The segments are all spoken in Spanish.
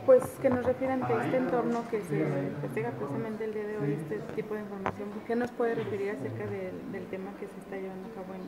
Pues que nos refieran de este entorno que se festeja precisamente el día de hoy, este tipo de información. ¿Qué nos puede referir acerca del tema que se está llevando a cabo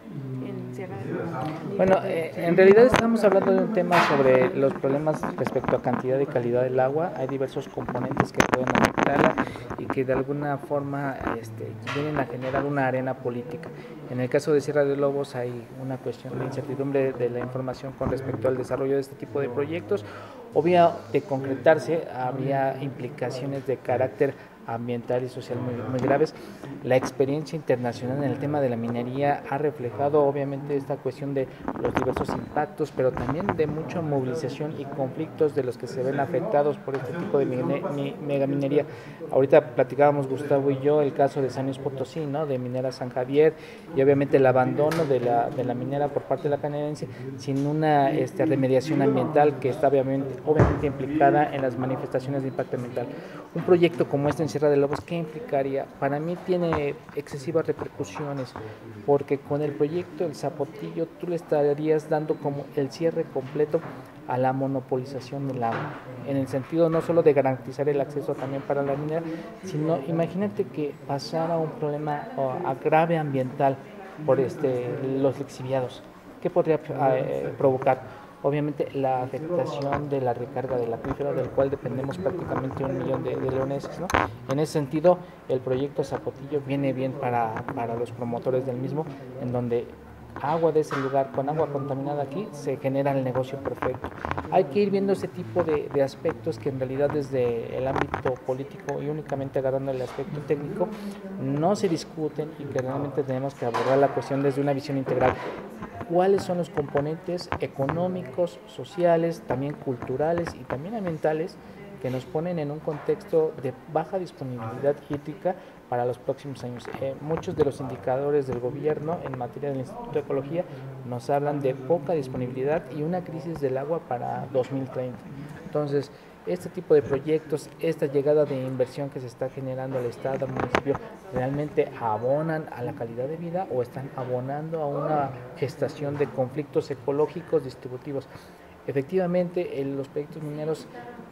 en Sierra de Lobos? Bueno, en realidad estamos hablando de un tema sobre los problemas respecto a cantidad y calidad del agua. Hay diversos componentes que pueden afectarla y que de alguna forma vienen a generar una arena política. En el caso de Sierra de Lobos hay una cuestión de incertidumbre de la información con respecto al desarrollo de este tipo de proyectos. Obvio, de concretarse, habría implicaciones de carácter ambiental y social muy graves. La experiencia internacional en el tema de la minería ha reflejado obviamente esta cuestión de los diversos impactos, pero también de mucha movilización y conflictos de los que se ven afectados por este tipo de megaminería. Ahorita platicábamos Gustavo y yo el caso de San Luis Potosí, ¿no? De Minera San Javier, y obviamente el abandono de la minera por parte de la canadiense sin una remediación ambiental que está obviamente implicada en las manifestaciones de impacto ambiental. Un proyecto como este en Sierra de Lobos, ¿qué implicaría? Para mí tiene excesivas repercusiones, porque con el proyecto El Zapotillo tú le estarías dando como el cierre completo a la monopolización del agua, en el sentido no solo de garantizar el acceso también para la minera, sino imagínate que pasara un problema grave ambiental por los lixiviados. ¿Qué podría provocar? Obviamente la afectación de la recarga del acuífero, del cual dependemos prácticamente 1 millón de leoneses, ¿no? En ese sentido, el proyecto Zapotillo viene bien para los promotores del mismo, en donde agua de ese lugar con agua contaminada aquí se genera el negocio perfecto. Hay que ir viendo ese tipo de aspectos que en realidad desde el ámbito político y únicamente agarrando el aspecto técnico no se discuten, y que realmente tenemos que abordar la cuestión desde una visión integral. ¿Cuáles son los componentes económicos, sociales, también culturales y también ambientales que nos ponen en un contexto de baja disponibilidad hídrica para los próximos años? Muchos de los indicadores del gobierno en materia del Instituto de Ecología nos hablan de poca disponibilidad y una crisis del agua para 2030. Entonces, este tipo de proyectos, esta llegada de inversión que se está generando al Estado, al municipio, ¿realmente abonan a la calidad de vida o están abonando a una gestación de conflictos ecológicos distributivos? Efectivamente, los proyectos mineros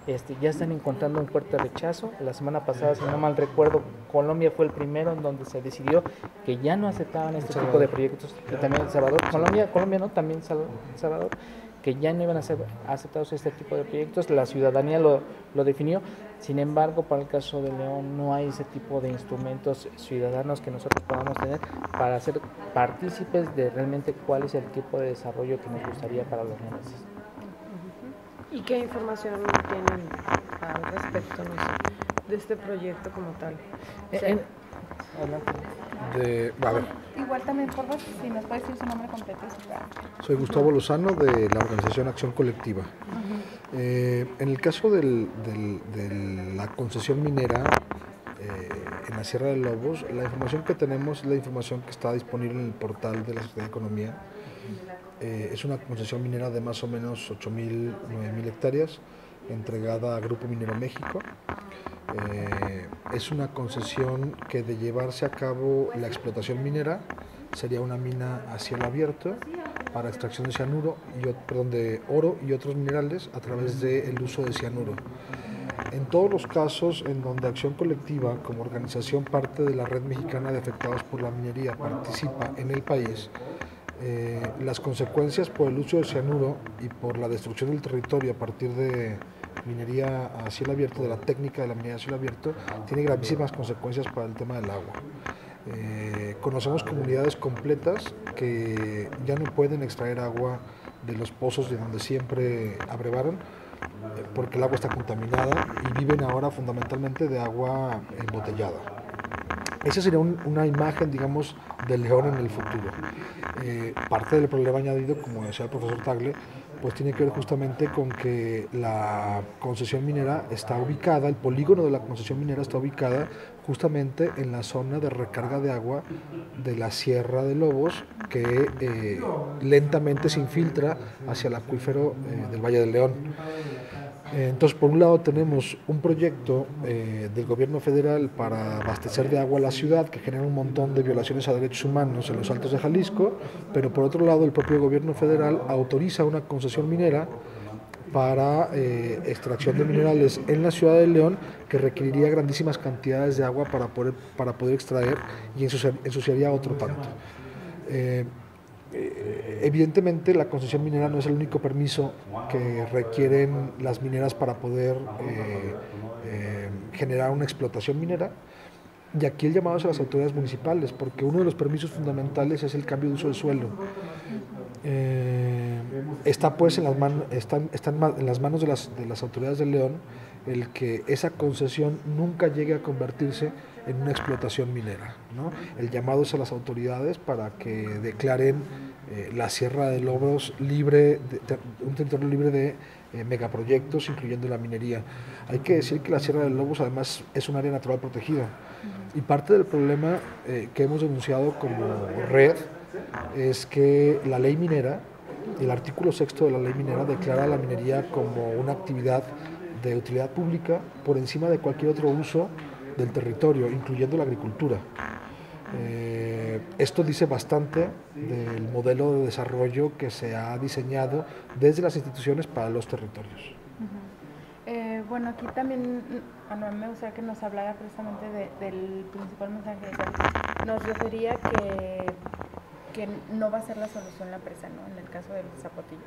ya están encontrando un fuerte rechazo. La semana pasada, si no mal recuerdo, Colombia fue el primero en donde se decidió que ya no aceptaban este tipo de proyectos, y también El Salvador, Colombia no, también Salvador, que ya no iban a ser aceptados este tipo de proyectos. La ciudadanía lo definió. Sin embargo, para el caso de León no hay ese tipo de instrumentos ciudadanos que nosotros podamos tener para ser partícipes de realmente cuál es el tipo de desarrollo que nos gustaría para los leoneses. ¿Y qué información tienen al respecto, no sé, de este proyecto como tal? A ver. Igual también, por favor, si nos puede decir su nombre completo. Soy Gustavo Lozano, de la organización Acción Colectiva. En el caso de la concesión minera en la Sierra de Lobos, la información que tenemos es la información que está disponible en el portal de la Secretaría de Economía. Es una concesión minera de más o menos 8.000, 9.000 hectáreas, entregada a Grupo Minero México. Es una concesión que, de llevarse a cabo la explotación minera, sería una mina a cielo abierto para extracción de de oro y otros minerales a través del uso de cianuro. En todos los casos en donde Acción Colectiva, como organización parte de la Red Mexicana de Afectados por la Minería, participa en el país, las consecuencias por el uso de cianuro y por la destrucción del territorio a partir de minería a cielo abierto, de la técnica de la minería a cielo abierto, tiene gravísimas consecuencias para el tema del agua. Conocemos comunidades completas que ya no pueden extraer agua de los pozos de donde siempre abrevaron, porque el agua está contaminada, y viven ahora fundamentalmente de agua embotellada. Esa sería una imagen, digamos, del León en el futuro. Parte del problema añadido, como decía el profesor Tagle, pues tiene que ver justamente con que la concesión minera está ubicada, el polígono de la concesión minera está ubicada justamente en la zona de recarga de agua de la Sierra de Lobos, que lentamente se infiltra hacia el acuífero del Valle del León. Entonces, por un lado tenemos un proyecto del gobierno federal para abastecer de agua a la ciudad, que genera un montón de violaciones a derechos humanos en los Altos de Jalisco, pero por otro lado el propio gobierno federal autoriza una concesión minera para extracción de minerales en la ciudad de León, que requeriría grandísimas cantidades de agua para poder extraer, y ensuciaría otro tanto. Evidentemente la concesión minera no es el único permiso que requieren las mineras para poder generar una explotación minera, y aquí el llamado es a las autoridades municipales, porque uno de los permisos fundamentales es el cambio de uso del suelo. Está pues en las manos de las autoridades de León el que esa concesión nunca llegue a convertirse en una explotación minera, ¿no? El llamado es a las autoridades para que declaren la Sierra de Lobos un territorio libre de megaproyectos, incluyendo la minería. Hay que decir que la Sierra de Lobos además es un área natural protegida, y parte del problema que hemos denunciado como red es que la ley minera, el artículo 6 de la ley minera, declara la minería como una actividad de utilidad pública por encima de cualquier otro uso del territorio, incluyendo la agricultura. Esto dice bastante del modelo de desarrollo que se ha diseñado desde las instituciones para los territorios. Bueno, aquí también me gustaría que nos hablara precisamente del principal mensaje. Nos refería que no va a ser la solución la presa, ¿no? En el caso del Zapotillo.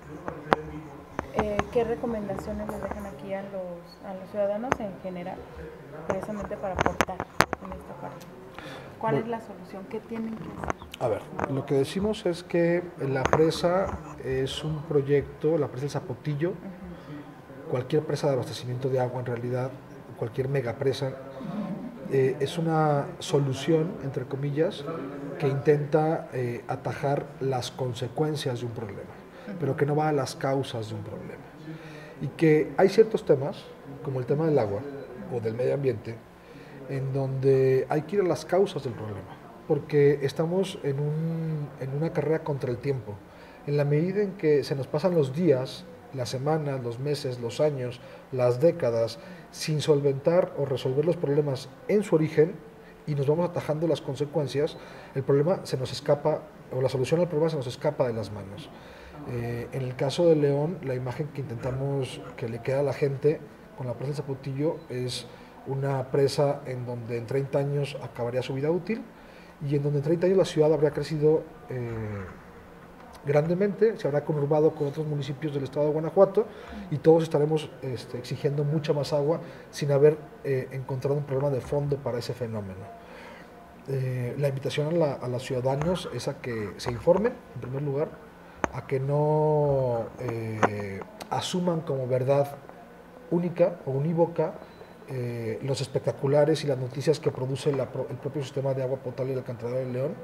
¿Qué recomendaciones les dejan aquí a los ciudadanos en general, precisamente para aportar en esta parte? ¿Cuál es la solución? ¿Qué tienen que hacer? A ver, lo que decimos es que la presa es un proyecto, la presa del Zapotillo, cualquier presa de abastecimiento de agua en realidad, cualquier megapresa, es una solución, entre comillas, que intenta atajar las consecuencias de un problema, pero que no va a las causas de un problema. Y que hay ciertos temas, como el tema del agua o del medio ambiente, en donde hay que ir a las causas del problema, porque estamos en una carrera contra el tiempo. En la medida en que se nos pasan los días, las semanas, los meses, los años, las décadas, sin solventar o resolver los problemas en su origen, y nos vamos atajando las consecuencias, el problema se nos escapa, o la solución al problema se nos escapa de las manos. En el caso de León, la imagen que intentamos que le queda a la gente con la presa del Zapotillo es una presa en donde en 30 años acabaría su vida útil, y en donde en 30 años la ciudad habría crecido grandemente, se habrá conurbado con otros municipios del estado de Guanajuato, y todos estaremos exigiendo mucha más agua sin haber encontrado un problema de fondo para ese fenómeno. La invitación a los ciudadanos es a que se informen, en primer lugar, a que no asuman como verdad única o unívoca los espectaculares y las noticias que produce el propio sistema de agua potable del alcantarillado de León,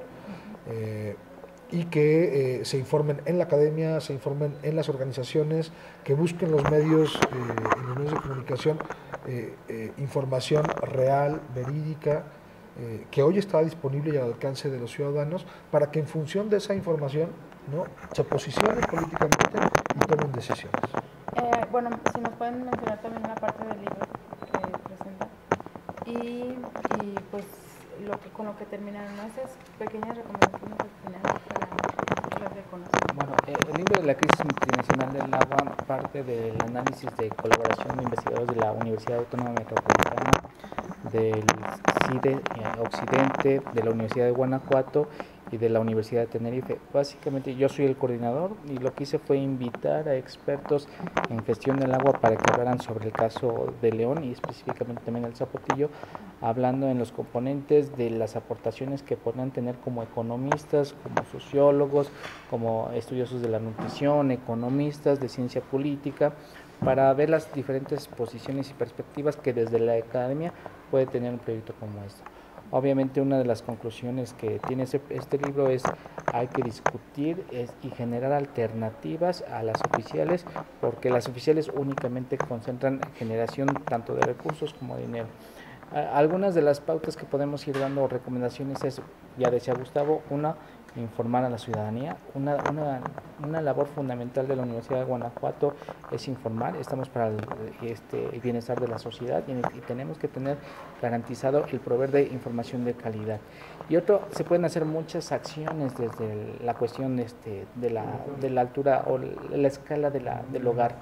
y que se informen en la academia, se informen en las organizaciones, que busquen los medios, en los medios de comunicación, información real, verídica, que hoy está disponible y al alcance de los ciudadanos, para que en función de esa información, ¿no?, se posicionen políticamente y tomen decisiones. Bueno, si nos pueden mencionar también la parte del libro que presenta y pues con lo que terminaron, ¿no? Esas pequeñas recomendaciones al final para las de conocer. Bueno, el libro de la crisis multidimensional del agua parte del análisis de colaboración de investigadores de la Universidad Autónoma Metropolitana, del CIDE Occidente, de la Universidad de Guanajuato y de la Universidad de Tenerife. Básicamente yo soy el coordinador, y lo que hice fue invitar a expertos en gestión del agua para que hablaran sobre el caso de León y específicamente también el Zapotillo, hablando en los componentes de las aportaciones que podrán tener como economistas, como sociólogos, como estudiosos de la nutrición, economistas de ciencia política, para ver las diferentes posiciones y perspectivas que desde la academia puede tener un proyecto como este. Obviamente una de las conclusiones que tiene este libro es hay que discutir y generar alternativas a las oficiales, porque las oficiales únicamente concentran generación tanto de recursos como de dinero. Algunas de las pautas que podemos ir dando o recomendaciones es, ya decía Gustavo, informar a la ciudadanía. Una labor fundamental de la Universidad de Guanajuato es informar. Estamos para el bienestar de la sociedad y tenemos que tener garantizado el proveer de información de calidad. Y otro, se pueden hacer muchas acciones desde la cuestión de la altura o la escala del hogar.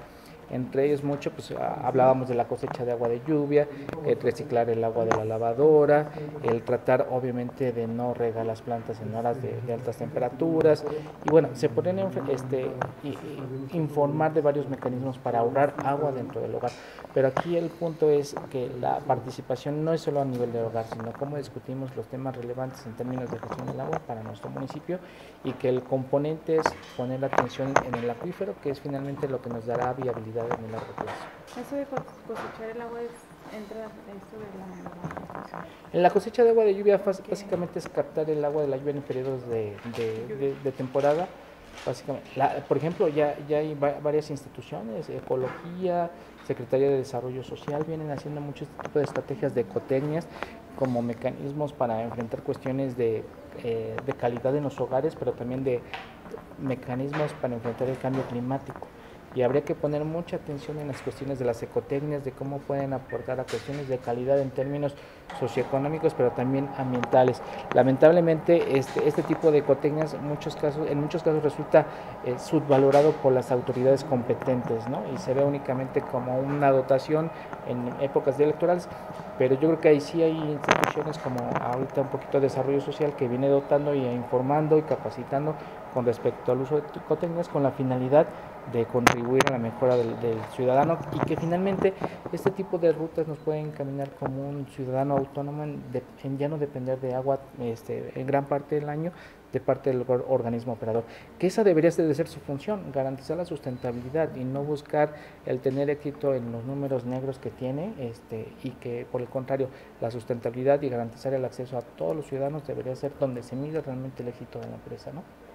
Entre ellos mucho, pues hablábamos de la cosecha de agua de lluvia, el reciclar el agua de la lavadora, el tratar obviamente de no regar las plantas en horas de altas temperaturas, y bueno, se pueden informar de varios mecanismos para ahorrar agua dentro del hogar. Pero aquí el punto es que la participación no es solo a nivel del hogar, sino cómo discutimos los temas relevantes en términos de gestión del agua para nuestro municipio, y que el componente es poner la atención en el acuífero, que es finalmente lo que nos dará viabilidad en el largo plazo. Eso de cosechar el agua entra esto de la... En la cosecha de agua de lluvia básicamente es captar el agua de la lluvia en periodos de temporada. Básicamente, por ejemplo, ya hay varias instituciones, Ecología, Secretaría de Desarrollo Social, vienen haciendo muchos tipos de estrategias de ecotecnias como mecanismos para enfrentar cuestiones de calidad en los hogares, pero también de mecanismos para enfrentar el cambio climático. Y habría que poner mucha atención en las cuestiones de las ecotecnias, de cómo pueden aportar a cuestiones de calidad en términos socioeconómicos, pero también ambientales. Lamentablemente, este tipo de ecotecnias en muchos casos resulta subvalorado por las autoridades competentes, ¿no? Y se ve únicamente como una dotación en épocas electorales, pero yo creo que ahí sí hay instituciones como ahorita un poquito de desarrollo social que viene dotando y informando y capacitando con respecto al uso de ecotecnias con la finalidad de contribuir a la mejora del ciudadano, y que finalmente este tipo de rutas nos pueden encaminar como un ciudadano autónomo en ya no depender de agua en gran parte del año de parte del organismo operador, que esa debería de ser su función, garantizar la sustentabilidad y no buscar el tener éxito en los números negros que tiene, y que por el contrario la sustentabilidad y garantizar el acceso a todos los ciudadanos debería ser donde se mide realmente el éxito de la empresa, ¿no?